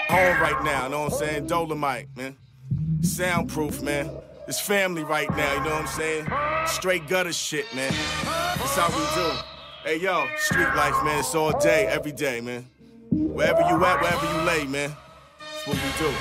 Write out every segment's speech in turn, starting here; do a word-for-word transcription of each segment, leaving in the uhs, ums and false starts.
home right now, you know what I'm saying? Dolomite, man. Soundproof, man. It's family right now, you know what I'm saying? Straight gutter shit, man. That's how we do. Hey, yo, street life, man. It's all day, every day, man. Wherever you at, wherever you lay, man. That's what we do.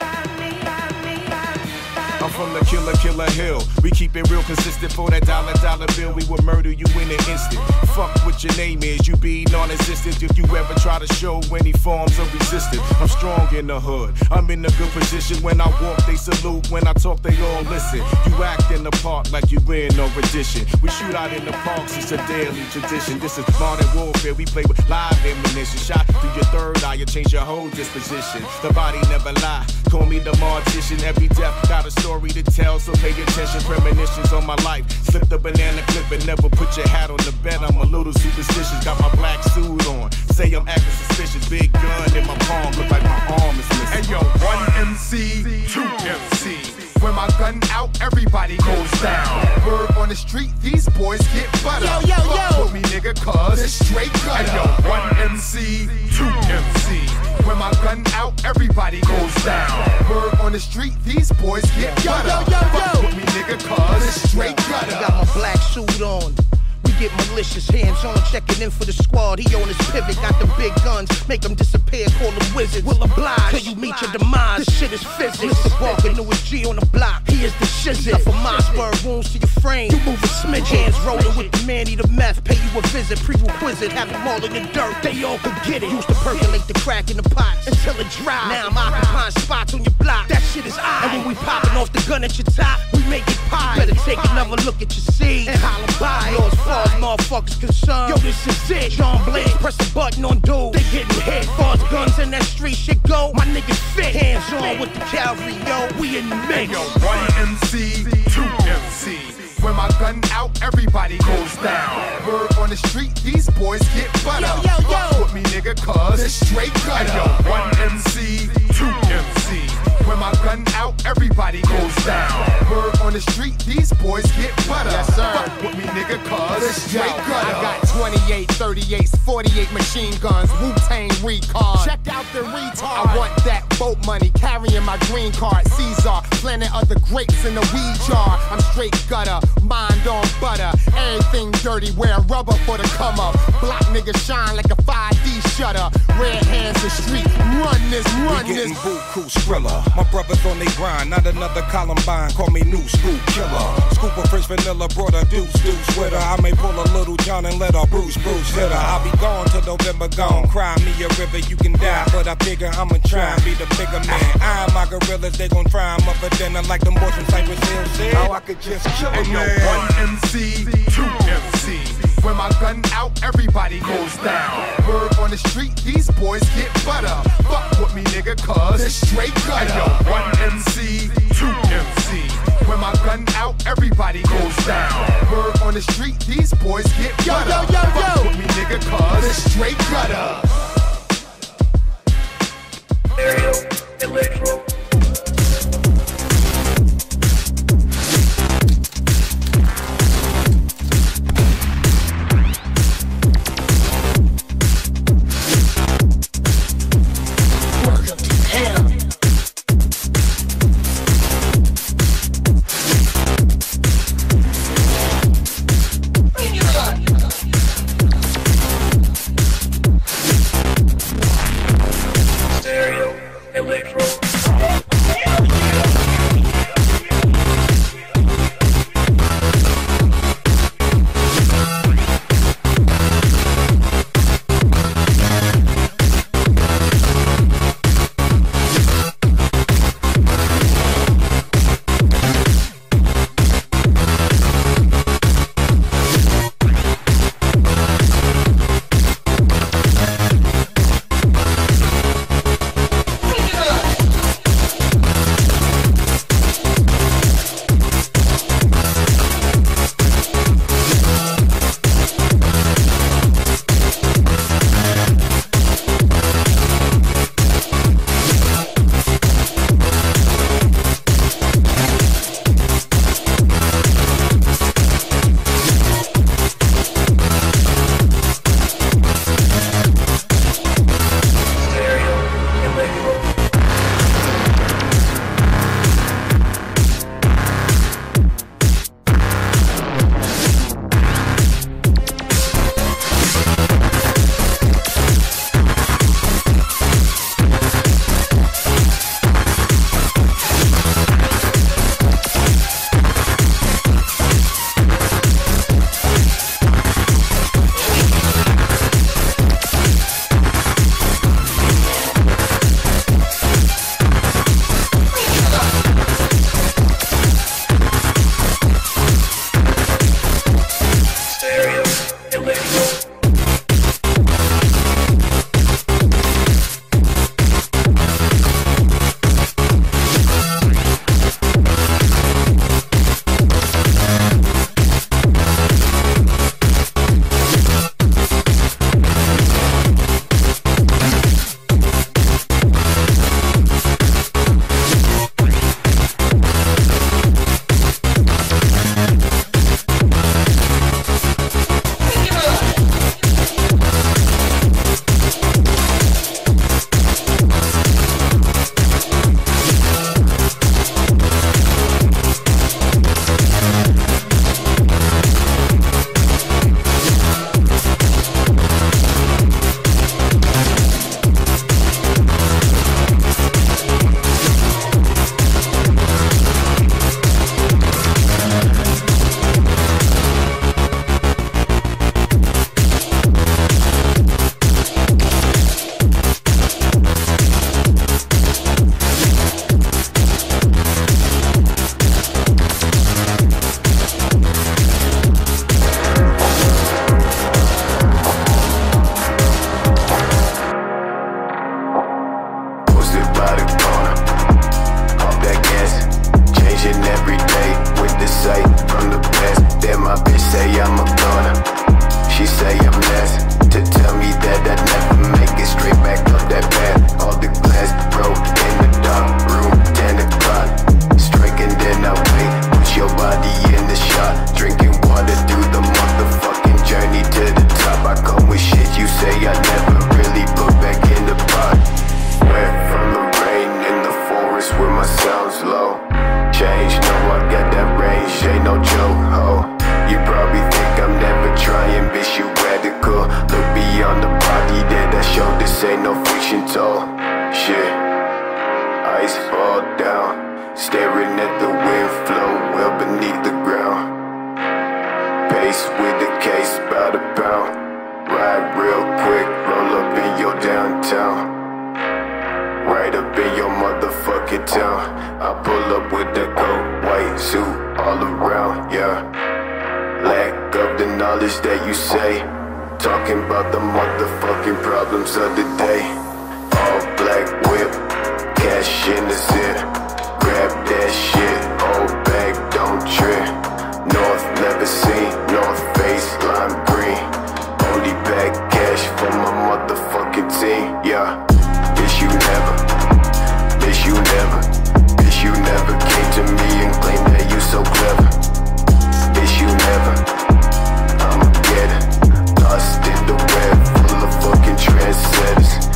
I'm from the killer, killer hill. We keep it real consistent for that dollar, dollar bill. We will murder you in an instant. Fuck what your name is, you be non-existent if you ever try to show any forms of resistance. I'm strong in the hood, I'm in a good position. When I walk, they salute. When I talk, they all listen. You act in the park like you in no rendition. We shoot out in the parks, it's a daily tradition. This is modern warfare, we play with live ammunition. Shot through your third eye, you change your whole disposition. The body never lie, call me the mortician. Every death got a story to tell, so pay attention. Premonitions on my life. Slip the banana clip and never put your hat on the bed. I'm a little superstitious, got my black suit on. Say I'm acting suspicious. Big gun in my palm, look like my arm is missing. Hey yo, one M C, two M C. When my gun out, everybody goes down. Word on the street, these boys get butter. Yo, yo, yo. Fuck with me, nigga, cuz it's straight gutter. Hey yo, one M C, two M C. When my gun out, everybody goes down. Word on the street, these boys get butter. Yo, yo, yo, yo. Fuck with me, nigga, cuz it's straight gutter. I got my black suit on. Get malicious, hands on, checking in for the squad. He on his pivot, got them big guns, make them disappear, call them wizards. Will oblige till you meet your demise. This shit is physics. Mister Walker, newest G on the block, he is the shizzit. Enough of Mossberg wounds to your frame, you move a smidge. Hands rolling with the man, eat a meth, pay you a visit, prerequisite, have them all in the dirt, they all could get it. Used to percolate the crack in the pots until it dry. Now I'm occupying spots on your block, that shit is I. And when we popping off the gun at your top, we make it pie. Better take another look at your seed and holler by. Yours falls, motherfuckers concerned. Yo, this is it. John Blade, press a button on dude. They getting hit. Far as guns in that street shit go, my niggas fit. Hands on with the cavalry, yo. We in the mix. Yo, one M C, two M C. When my gun out, everybody goes down. Word on the street, these boys get butter. Yo, yo, yo. Fuck with me, nigga, cuz it's straight gutter. Hey, yo, one M C, two M C. When my gun out, everybody goes down. Word on the street, these boys get butter. Yes, sir. Fuck with me, nigga, cuz it's straight gutter. I got twenty-eight, thirty-eights, forty-eight machine guns, Wu-Tang recon. Check out the retard. I want that boat money, carrying my green card. Caesar, planting other grapes in a weed jar. I'm straight gutter, mind on butter. Everything dirty, wearing rubber for the come up. Block niggas shine like a five D shutter. Red hands the street, run this, run we this. Buku Skrilla. My brothers on they grind, not another Columbine. Call me new school killer. Scoop of French vanilla, brought a deuce, deuce with her. I may pull a little John and let her Bruce, Bruce hit her. I'll be gone till November gone. Cry me a river, you can die. But I figure I'ma try and be the bigger man. I and my gorillas, they gon' try 'em up for dinner like them boys from Cypress Hill said. How I could just kill a man. One M C, two M C. When my gun out, everybody goes down. Word on the street, these boys get butter. Fuck with me, nigga, cuz it's straight gutter. Hey, yo, one M C, two M C. When my gun out, everybody goes down. Word on the street, these boys get butter. Yo, yo, yo, yo. Fuck with me, nigga, cuz it's straight gutter. Stereo, electro. every day with the sight from the past. Then my bitch say I'm a goner. She say I'm last to tell me that I never make it straight back up that path. All the glass broke in the dark room, ten o'clock. Striking, then I wait, put your body in the shot. Drinking water through the motherfucking journey to the top. I come with shit you say I never really put back in the pot. Went from the rain in the forest with my sounds low. Change, no, I got that range, ain't no joke, ho. You probably think I'm never trying, bitch, you radical. Look beyond the body that I showed, this ain't no fiction told. Shit, ice fall down, staring at the wind flow well beneath the ground. Pace with the case, bout a pound. Ride real quick, roll up in your downtown. Right up in your motherfucking town. I pull up with the coat, white suit all around, yeah. Lack of the knowledge that you say. Talking about the motherfucking problems of the day. All black whip, cash in the zip. Grab that shit, old bag, don't trip. North never seen, North face, lime green. Only bag cash for my motherfucking team, yeah. Bitch, you never, bitch, you never, bitch, you never came to me and claimed that you so clever. Bitch, you never, I'ma get it. Lost in the web full of fucking trendsetters.